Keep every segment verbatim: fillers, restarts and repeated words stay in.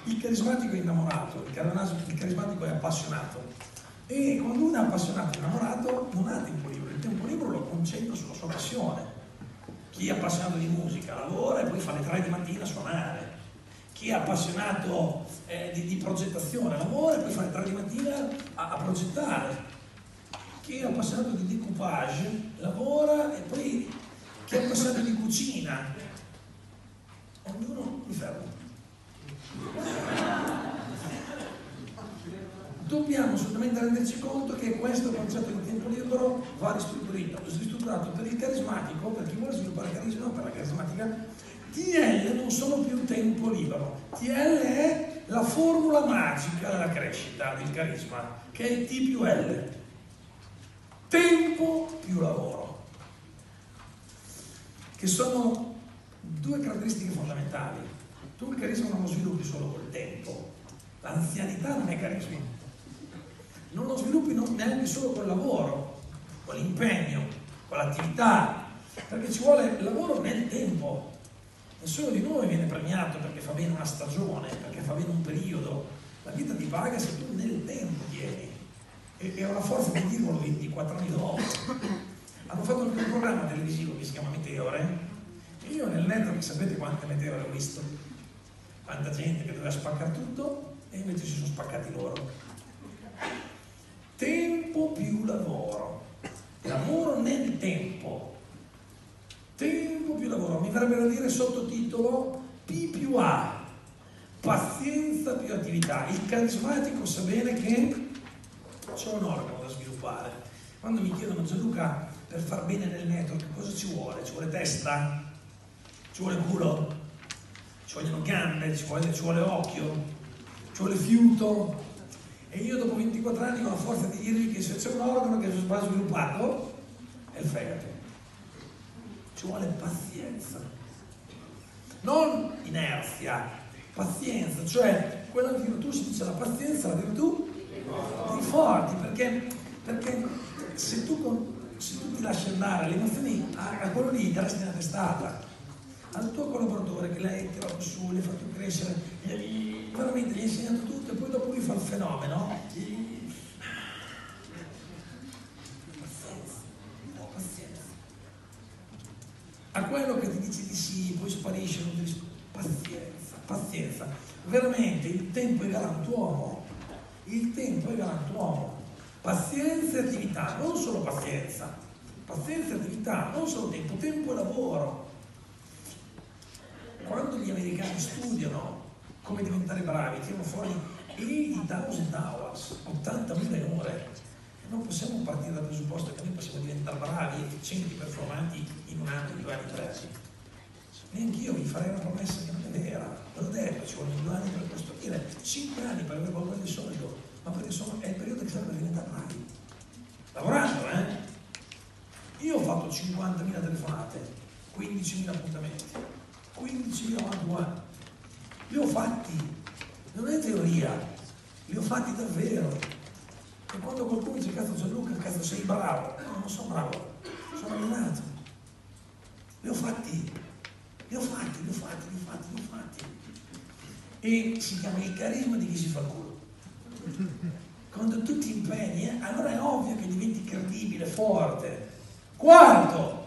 il carismatico è innamorato, il carismatico è appassionato. E quando uno è appassionato e innamorato non ha tempo libero, il tempo libero lo concentra sulla sua passione. Chi è appassionato di musica lavora e poi fa le tre di mattina a suonare. Chi è appassionato eh, di, di progettazione lavora e poi fa le tre di mattina a, a progettare. Chi è appassionato di decoupage lavora e poi chi è appassionato di cucina. Ognuno mi fermo. Dobbiamo assolutamente renderci conto che questo concetto di tempo libero va ristrutturato, ristrutturato per il carismatico, per chi vuole sviluppare carisma, per la carismatica. T L non sono più tempo libero, T L è la formula magica della crescita del carisma, che è il T più L, tempo più lavoro, che sono due caratteristiche fondamentali. Tu il carisma non lo sviluppi solo col tempo, l'anzianità non è carisma, non lo sviluppi neanche solo col lavoro, con l'impegno, con l'attività, perché ci vuole lavoro nel tempo. Nessuno di noi viene premiato perché fa bene una stagione, perché fa bene un periodo. La vita ti paga se tu nel tempo tieni. E, e ho la forza di dirlo ventiquattro anni dopo. Hanno fatto anche un programma televisivo che si chiama Meteore. E io nel network sapete quante meteore ho visto? Quanta gente che doveva spaccare tutto e invece si sono spaccati loro. Tempo più lavoro. Lavoro nel tempo. Tempo più lavoro, mi verrebbe da dire sottotitolo P più A, pazienza più attività. Il carismatico sa bene che c'è un organo da sviluppare. Quando mi chiedono, Gianluca, per far bene nel network cosa ci vuole? Ci vuole testa? Ci vuole culo? Ci vogliono gambe? Ci vuole, ci vuole occhio? Ci vuole fiuto? E io dopo ventiquattro anni ho la forza di dirvi che se c'è un organo che va sviluppato è il fegato. Ci vuole pazienza, non inerzia, pazienza, cioè quella virtù, si dice la pazienza, la virtù dei forti, perché, perché se, tu, se tu ti lasci andare alle emozioni, a, a quello lì daresti una testata, al tuo collaboratore che lei ti ha tirato su, gli hai fatto crescere, gli, veramente gli hai insegnato tutto e poi dopo lui fa il fenomeno. Gli, a quello che ti dice di sì, poi sparisce, non ti dice pazienza, pazienza. Veramente il tempo è galantuomo, il tempo è galantuomo. Pazienza e attività, non solo pazienza, pazienza e attività, non solo tempo, tempo e lavoro. Quando gli americani studiano come diventare bravi, tirano fuori ottantamila hours, ottantamila ore. Non possiamo partire dal presupposto che noi possiamo diventare bravi, efficienti, performanti in un anno, in due anni, tre. Neanch'io vi farei una promessa che non è vera. Ve l'ho detto, ci vogliono due anni per costruire, cinque anni per avere qualcosa di solido, ma perché sono, è il periodo che serve per diventare bravi. Lavorando, eh? Io ho fatto cinquantamila telefonate, quindicimila appuntamenti, quindicimila one-to-one. Li ho fatti, non è teoria, li ho fatti davvero. E quando qualcuno dice, cazzo Gianluca, cazzo sei bravo, no, non sono bravo, sono allenato. Li ho fatti, li ho fatti, li ho fatti, li ho fatti, li ho fatti. E si chiama il carisma di chi si fa il culo. Quando tu ti impegni, eh, allora è ovvio che diventi credibile, forte. Quarto,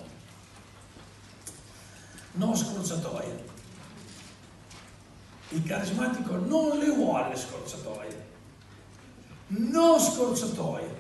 non scorciatoie. Il carismatico non le vuole le scorciatoie. Non scorciatoie.